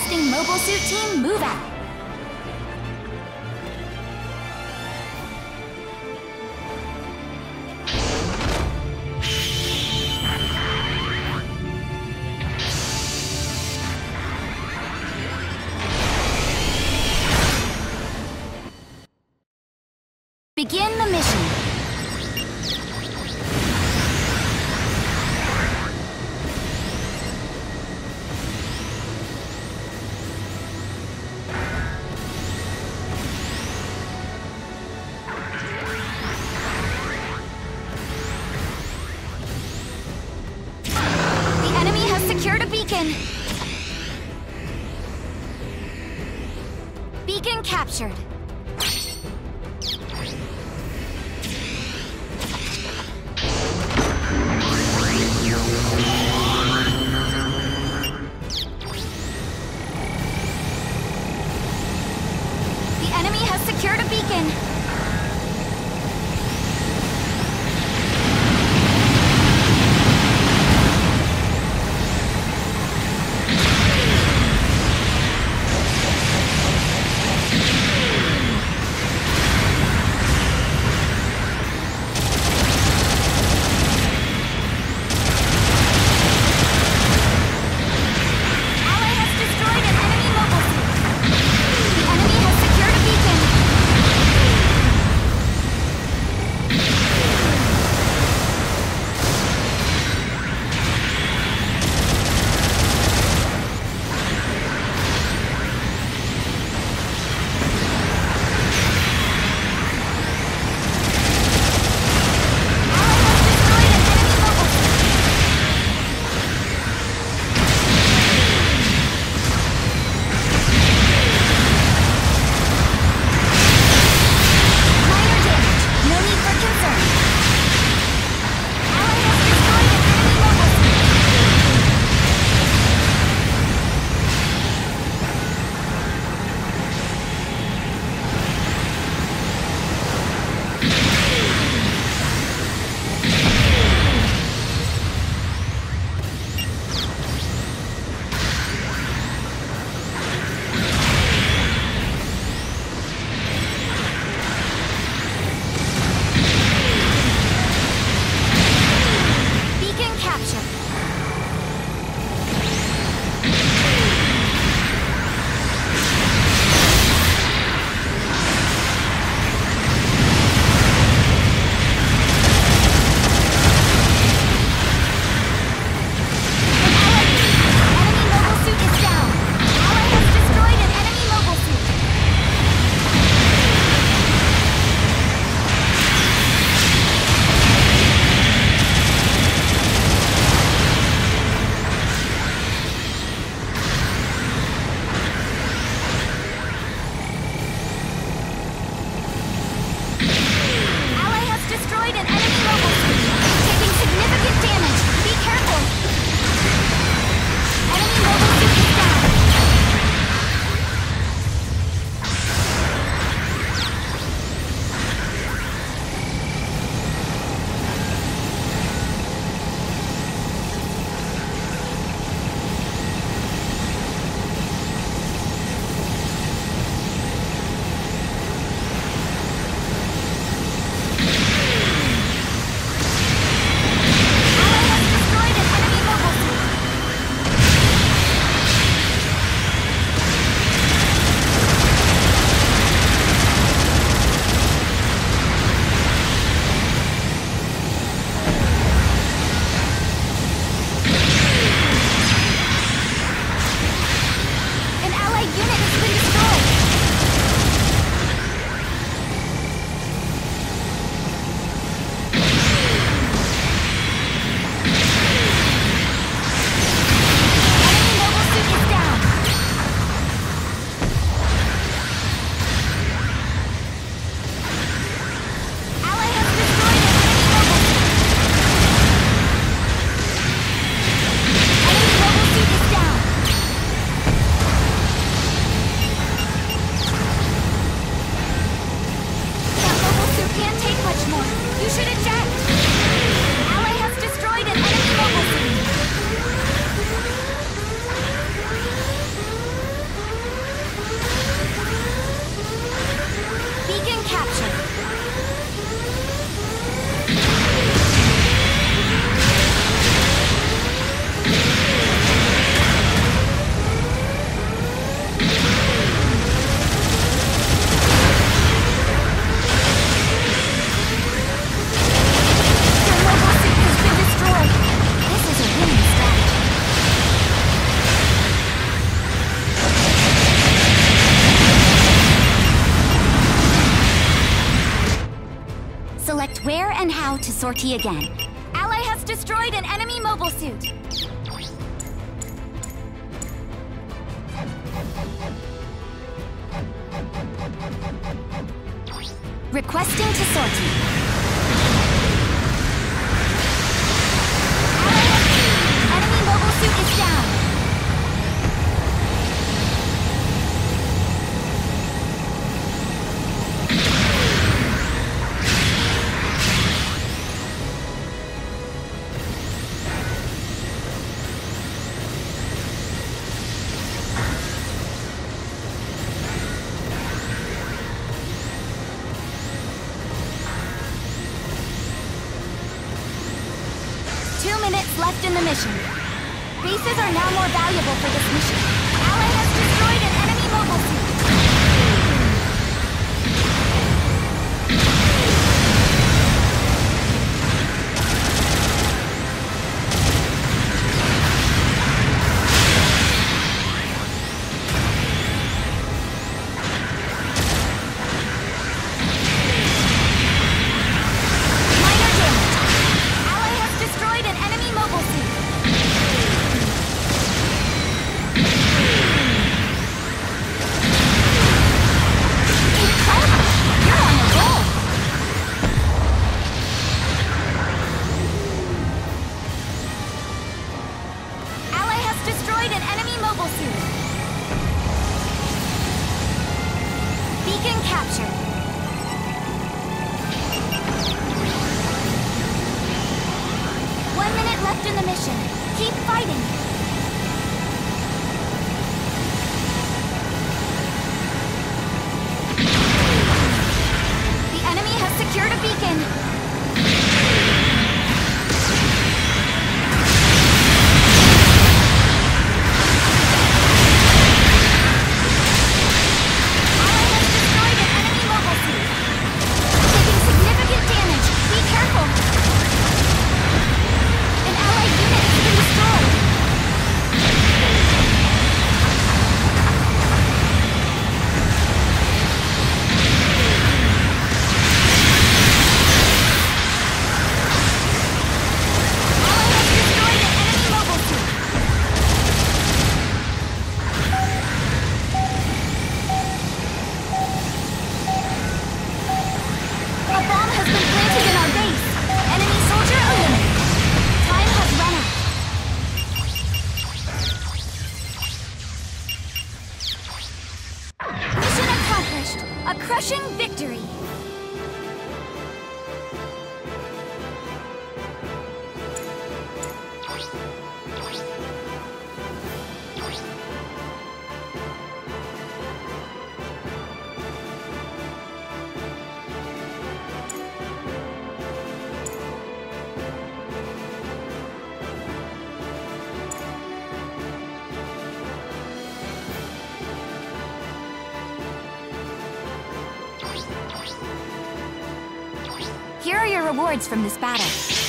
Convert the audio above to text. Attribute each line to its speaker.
Speaker 1: Requesting mobile suit team, move out. Begin the mission. The enemy has secured a beacon. Beacon captured. Secured a beacon. Ally has destroyed an enemy mobile suit. The enemy has secured a beacon. Minor damage. No need for concern. Select where and how to sortie again. Ally has destroyed an enemy mobile suit. Requesting to sortie. Enemy mobile suit is down. 2 minutes left in the mission. Bases are now more valuable for this mission. Ally has destroyed an enemy mobile suit. Beacon captured. 1 minute left in the mission. Keep fighting. The enemy has secured a beacon. A crushing victory! Here are your rewards from this battle.